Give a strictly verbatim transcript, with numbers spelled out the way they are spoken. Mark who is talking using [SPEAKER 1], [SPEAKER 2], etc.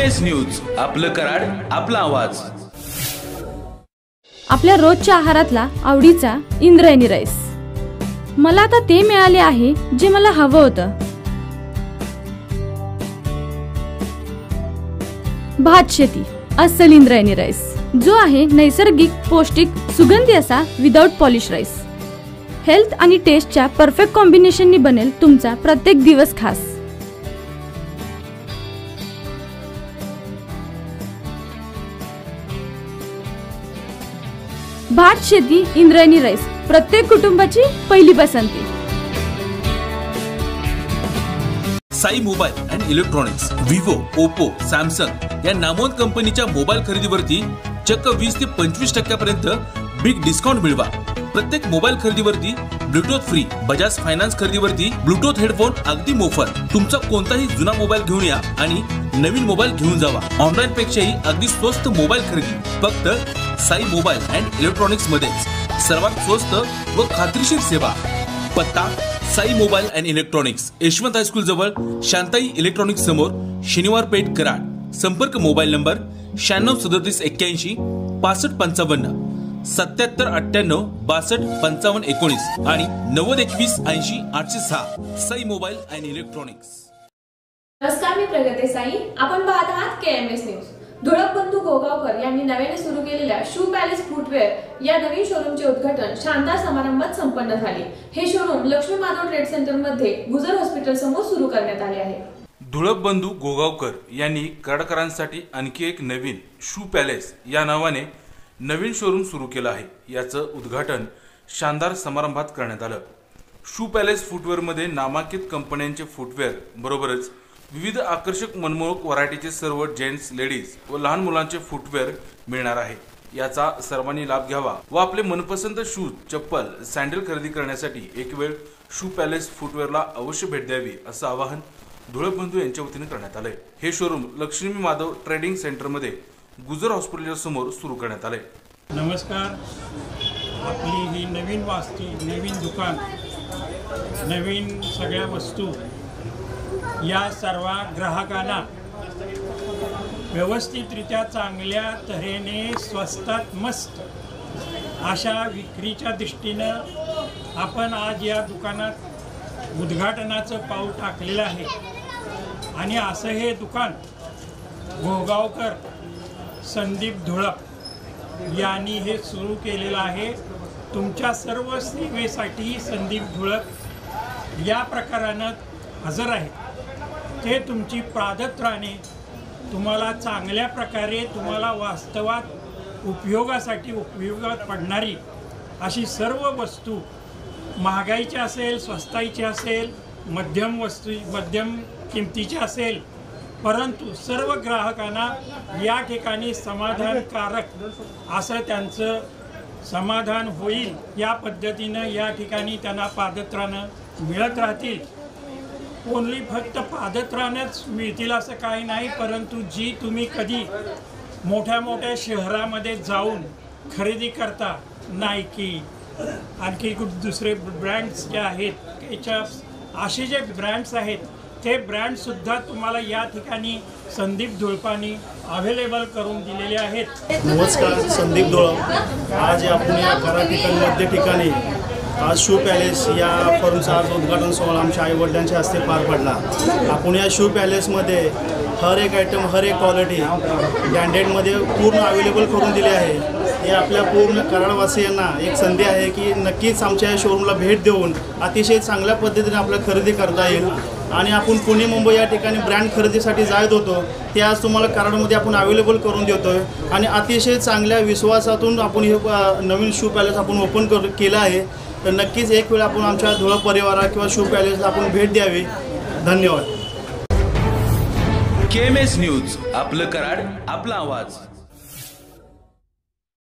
[SPEAKER 1] S news, आपलं कराड, आपला आवाज।
[SPEAKER 2] आपल्या रोजच्या आहारातला आवडीचा इंद्रायणी राईस। मला आता ते मिळाले आहे जे मला हवं होतं। भात शेती अस्सल इंद्रायणी राईस, जो आहे नैसर्गिक, पौष्टिक, सुगंधी असा विदाउट पॉलिश राईस। हेल्थ आणि टेस्टच्या परफेक्ट कॉम्बिनेशननी बनेल तुमचा प्रत्येक दिवस खास। भात शेती इंद्रायणी राईस, प्रत्येक कुटुंबाची पहिली पसंती।
[SPEAKER 1] Sai mobile and electronics, Vivo, Oppo, Samsung या नामवंत कंपनीच्या मोबाईल खरेदीवरती चक्क वीस ते पंचवीस टक्क्यापर्यंत बिग डिस्काउंट मिळवा। प्रत्येक मोबाईल खरेदीवरती ब्लूटूथ फ्री, बजाज फायनान्स खरेदीवरती ब्लूटूथ हेडफोन अगदी मोफत। तुमचा कोणताही जुना मोबाईल घेऊन या आणि नवीन मोबाईल घेऊन जावा। ऑनलाईन पेक्षाही अगदी स्वस्त मोबाईल खरेदी फक्त साई मोबाईल अँड इलेक्ट्रॉनिक्स मध्येच। सर्वात स्वस्त व खात्रीशीर सेवा। पत्ता Sai mobile and electronics, Yashwant high school जवळ, शांताई इलेक्ट्रॉनिक्स समोर, शनिवार पेठ, कराड। संपर्क मोबाईल नंबर शहाण्णव सदतीस एक्क्याऐंशी पासष्ट पंचावन्न, सत्याहत्तर अठ्ठ्याण्णव बासष्ट पंचावन्न एकोणीस आणि नव्वद एकवीस ऐंशी आठशे सहा। Sai mobile and electronics.
[SPEAKER 3] नमस्कार, मी प्रगती साई। आपण पाहत आहात K M S news. Dhulap बंधू गोगावकर यांनी नव्याने सुरू केलेल्या शू पॅलेस फुटवेअर या नवीन शोरूमचे उद्घाटन शानदार समारंभात संपन्न झाले। हे showroom Laxmi Madhav trade centre मध्ये गुजर हॉस्पिटल समोर सुरू करण्यात आले आहे।
[SPEAKER 4] धुळप बंधू गोगावकर यांनी कराडकरांसाठी आणखी एक नवीन शू पॅलेस या नावाने नवीन शोरूम सुरू केलं आहे। याचं उद्घाटन शानदार समारंभात करण्यात आलं। शू पॅलेस फुटवेअर मध्ये नामांकित कंपन्यांचे फुटवेअर बरोबरच विविध आकर्षक मनमोहक व्हरायटीचे सर्व जेंट्स, लेडीज व लहान मुलांचे फुटवेअर मिळणार आहे। याचा सर्वांनी लाभ घ्यावा व आपले मनपसंत शूज, चप्पल, सॅन्डल खरेदी करण्यासाठी एक वेळ शू पॅलेस फुटवेअरला अवश्य भेट द्यावी असं आवाहन धुळप बंधू यांच्या वतीने करण्यात आले। हे showroom Laxmi Madhav trading centre मध्ये गुजर हॉस्पिटल समोर सुरू करण्यात आले।
[SPEAKER 5] नमस्कार, आपली ही नवीन वास्तू, नवीन दुकान, नवीन सगळ्या वस्तू या सर्व ग्राहकांना व्यवस्थितरित्या चांगल्या तऱ्हेने स्वस्तात मस्त अशा विक्रीच्या दृष्टीनं आपण आज या दुकानात उद्घाटनाचं पाऊल टाकलेलं आहे। आणि असं हे दुकान गोगावकर संदीप धुळप यांनी हे सुरू केलेलं आहे। तुमच्या सर्व सेवेसाठी संदीप धुळप या प्रकारानं हजर आहे। ते तुमची प्रादत्राने तुम्हाला चांगल्या प्रकारे तुम्हाला वास्तवात उपयोगासाठी उपयोगात पडणारी अशी सर्व वस्तू, महागाईची असेल, स्वस्ताईची असेल, मध्यम वस्तू मध्यम किमतीची असेल, परंतु सर्व ग्राहकांना या ठिकाणी समाधानकारक असं त्यांचं समाधान होईल या पद्धतीनं या ठिकाणी त्यांना पादत्राणं मिळत राहतील। ओनली फक्त पादत्राणच मिळतील असं काही नाही, परंतु जी तुम्ही कधी मोठ्या मोठ्या शहरामध्ये जाऊन खरेदी करता, नायकी आणखी दुसरे ब्रँड्स जे आहेत याच्या असे जे ब्रँड्स आहेत ते ब्रँडसुद्धा तुम्हाला या ठिकाणी संदीप धुळपांनी अवेलेबल करून दिलेले आहेत।
[SPEAKER 6] नमस्कार, संदीप धुळप। आज आपण या कराड ठिकाणी मध्य ठिकाणी आज शू पॅलेस या फर्मचा आज उद्घाटन सोहळा आमच्या आईवडिलांच्या हस्ते पार पडला। आपण या शू पॅलेसमध्ये हर एक आयटम, हर एक क्वालिटी ब्रँडेडमध्ये पूर्ण अवेलेबल करून दिली आहे। हे आपल्या पूर्ण कराडवासियांना एक संधी आहे की नक्कीच आमच्या या शोरूमला भेट देऊन अतिशय चांगल्या पद्धतीने आपल्याला खरेदी करता येईल। आणि आपण पुणे, मुंबई या ठिकाणी ब्रँड खरेदीसाठी जात होतो ते आज तुम्हाला कराडमध्ये आपण अवेलेबल करून देतो आहे। आणि अतिशय चांगल्या विश्वासातून आपण हे नवीन शू पॅलेस आपण ओपन कर केलं आहे। तर नक्कीच एक वेळ आपण आमच्या धुळप परिवारा किंवा शू पॅलेसला आपण भेट द्यावी। धन्यवाद।
[SPEAKER 1] के एम एस न्यूज, आपलं कराड, आपला आवाज।